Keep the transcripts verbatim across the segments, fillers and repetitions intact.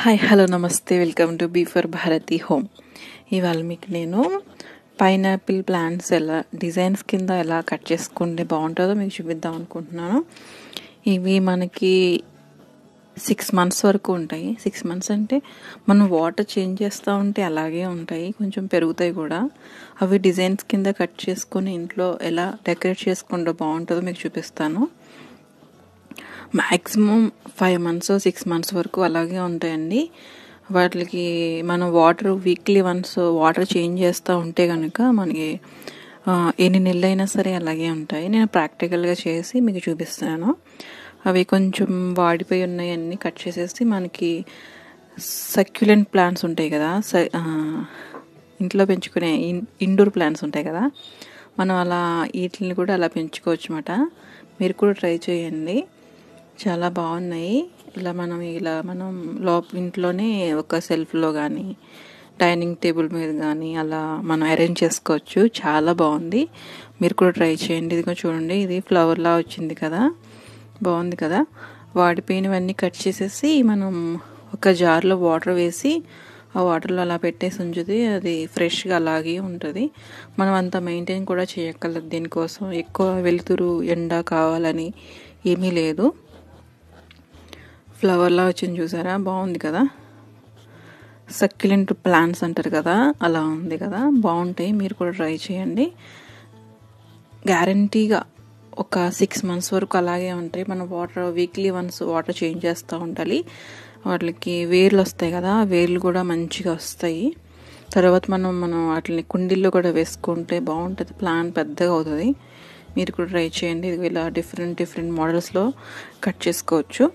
Hi hello నమస్తే welcome to B for Bharati home. ఇవాళ మీకు నేను పైనాపిల్ ప్లాంట్స్ ఎలా డిజైన్స్ కింద ఎలా కట్ చేసుకుంటే బాగుంటుందో మీకు చూపిద్దాం అనుకుంటున్నాను. ఇవి మనకి సిక్స్ మంత్స్ వరకు ఉంటాయి. సిక్స్ మంత్స్ అంటే మనం వాటర్ చేంజ్ చేస్తూ ఉంటే అలాగే ఉంటాయి, కొంచెం పెరుగుతాయి కూడా. అవి డిజైన్స్ కింద కట్ చేసుకొని ఇంట్లో ఎలా డెకరేట్ చేసుకుంటే బాగుంటుందో మీకు చూపిస్తాను. Maximum five months six months వరకు అలాగే ఉంటాయండి. వాటికి మనం water weekly once water change చేస్తూ ఉంటే కనుక మనకి ఎన్ని నెలలైనా సరే అలాగే ఉంటాయి. నేను ప్రాక్టికల్గా చేసి మీకు చూపిస్తాను. అవి కొంచెం వాడిపోయి ఉన్నాయన్నీ కట్ చేసేసి మనకి సక్యులెంట్ ప్లాంట్స్ ఉంటాయి కదా, ఇంట్లో పెంచుకునే ఇండోర్ ప్లాంట్స్ ఉంటాయి కదా, మనం అలా వీటిని కూడా అలా పెంచుకోవచ్చు అన్నమాట. మీరు కూడా ట్రై చేయండి, చాలా బాగున్నాయి. ఇలా మనం ఇలా మనం లోప ఇంట్లోనే ఒక సెల్ఫ్లో కానీ డైనింగ్ టేబుల్ మీద కానీ అలా మనం అరేంజ్ చేసుకోవచ్చు. చాలా బాగుంది, మీరు కూడా ట్రై చేయండి. ఇదిగో చూడండి, ఇది ఫ్లవర్లా వచ్చింది కదా, బాగుంది కదా. వాడిపోయినవన్నీ కట్ చేసేసి మనం ఒక జార్లో వాటర్ వేసి ఆ వాటర్లో అలా పెట్టేసి ఉంచుది, అది ఫ్రెష్గా అలాగే ఉంటుంది. మనం అంత మెయింటైన్ కూడా చేయక్కర్లేదు. దీనికోసం ఎక్కువ వెలుతురు ఎండ కావాలని ఏమీ లేదు. ఫ్లవర్లా వచ్చింది చూసారా, బాగుంది కదా. సక్యులెంట్ ప్లాంట్స్ అంటారు కదా, అలా ఉంది కదా, బాగుంటాయి. మీరు కూడా ట్రై చేయండి. గ్యారంటీగా ఒక సిక్స్ మంత్స్ వరకు అలాగే ఉంటాయి. మనం water weekly once water change చేస్తూ ఉండాలి. వాటికి వేర్లు వస్తాయి కదా, వేర్లు కూడా మంచిగా వస్తాయి. తర్వాత మనం మనం వాటిని కుండీల్లో కూడా వేసుకుంటే బాగుంటుంది, ప్లాంట్ పెద్దగా అవుతుంది. మీరు కూడా ట్రై చేయండి. ఇది ఇలా డిఫరెంట్ డిఫరెంట్ మోడల్స్లో కట్ చేసుకోవచ్చు.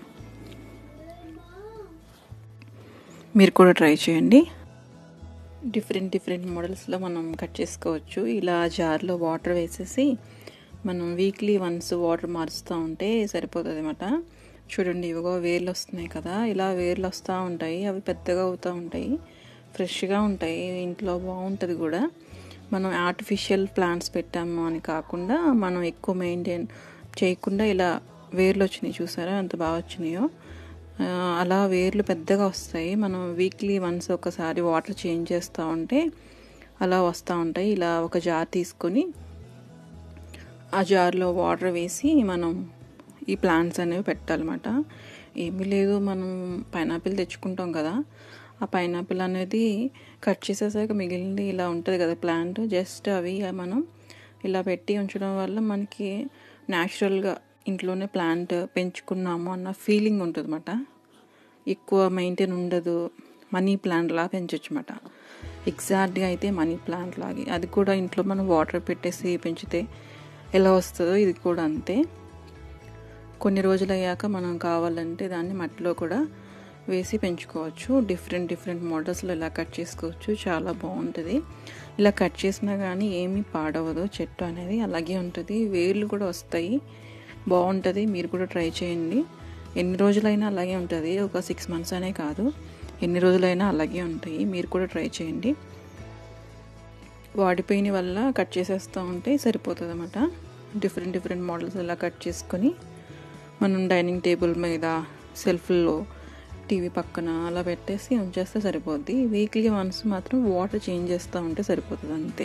మీరు కూడా ట్రై చేయండి. డిఫరెంట్ డిఫరెంట్ మోడల్స్లో మనం కట్ చేసుకోవచ్చు. ఇలా జార్లో వాటర్ వేసేసి మనం వీక్లీ వన్స్ వాటర్ మారుస్తూ ఉంటే సరిపోతుంది అన్నమాట. చూడండి, ఇవిగో వేర్లు వస్తున్నాయి కదా, ఇలా వేర్లు వస్తూ ఉంటాయి. అవి పెద్దగా అవుతూ ఉంటాయి, ఫ్రెష్గా ఉంటాయి, ఇంట్లో బాగుంటుంది కూడా. మనం ఆర్టిఫిషియల్ ప్లాంట్స్ పెట్టాము అని కాకుండా మనం ఎక్కువ మెయింటైన్ చేయకుండా ఇలా వేర్లు వచ్చినాయి చూసారా, ఎంత బాగా వచ్చినాయో. అలా వేర్లు పెద్దగా వస్తాయి. మనం వీక్లీ వన్స్ ఒకసారి వాటర్ చేంజ్ చేస్తూ ఉంటే అలా వస్తూ ఉంటాయి. ఇలా ఒక జార్ తీసుకొని ఆ జార్లో వాటర్ వేసి మనం ఈ ప్లాంట్స్ అనేవి పెట్టాలన్నమాట. ఏమీ లేదు, మనం పైనాపిల్ తెచ్చుకుంటాం కదా, ఆ పైనాపిల్ అనేది కట్ చేసేసాక మిగిలింది ఇలా ఉంటుంది కదా ప్లాంట్, జస్ట్ అవి మనం ఇలా పెట్టి ఉంచడం వల్ల మనకి న్యాచురల్గా ఇంట్లోనే ప్లాంట్ పెంచుకున్నాము అన్న ఫీలింగ్ ఉంటుంది అన్నమాట. ఎక్కువ మెయింటైన్ ఉండదు, మనీ ప్లాంట్ లాగా పెంచవచ్చు అన్నమాట. ఎగ్జాక్ట్గా అయితే మనీ ప్లాంట్ లాగే, అది కూడా ఇంట్లో మనం వాటర్ పెట్టేసి పెంచితే ఎలా వస్తుందో ఇది కూడా అంతే. కొన్ని రోజులు అయ్యాక మనం కావాలంటే దాన్ని మట్టిలో కూడా వేసి పెంచుకోవచ్చు. డిఫరెంట్ డిఫరెంట్ మోడల్స్లో ఇలా కట్ చేసుకోవచ్చు, చాలా బాగుంటుంది. ఇలా కట్ చేసినా కానీ ఏమీ పాడవదు, చెట్టు అనేది అలాగే ఉంటుంది. వేర్లు కూడా వస్తాయి, బాగుంటుంది. మీరు కూడా ట్రై చేయండి. ఎన్ని రోజులైనా అలాగే ఉంటుంది, ఒక సిక్స్ మంత్స్ అనే కాదు, ఎన్ని రోజులైనా అలాగే ఉంటాయి. మీరు కూడా ట్రై చేయండి. వాడిపోయిన వల్ల కట్ చేసేస్తూ ఉంటే సరిపోతుంది అన్నమాట. డిఫరెంట్ డిఫరెంట్ మోడల్స్ ఇలా కట్ చేసుకొని మనం డైనింగ్ టేబుల్ మీద సెల్ఫ్లో టీవీ పక్కన అలా పెట్టేసి ఉంచేస్తే సరిపోద్ది. వీక్లీ వన్స్ మాత్రం వాటర్ చేంజ్ చేస్తూ ఉంటే సరిపోతుంది అంతే.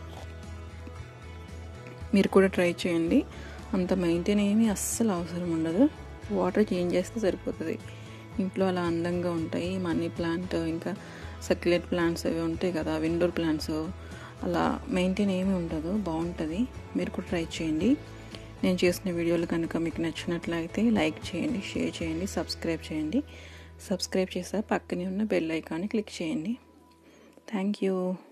మీరు కూడా ట్రై చేయండి. అంత మెయింటైన్ ఏమీ అస్సలు అవసరం ఉండదు, వాటర్ చేంజ్ చేస్తే సరిపోతుంది. ఇంట్లో అలా అందంగా ఉంటాయి. మనీ ప్లాంట్ ఇంకా సక్యులెంట్ ప్లాంట్స్ అవి ఉంటాయి కదా, విండోర్ ప్లాంట్స్, అలా మెయింటైన్ ఏమీ ఉండదు, బాగుంటుంది. మీరు కూడా ట్రై చేయండి. నేను చేసిన వీడియోలు కనుక మీకు నచ్చినట్లయితే లైక్ చేయండి, షేర్ చేయండి, సబ్స్క్రైబ్ చేయండి. సబ్స్క్రైబ్ చేస్తే పక్కనే ఉన్న బెల్ ఐకాన్ని క్లిక్ చేయండి. Thank you.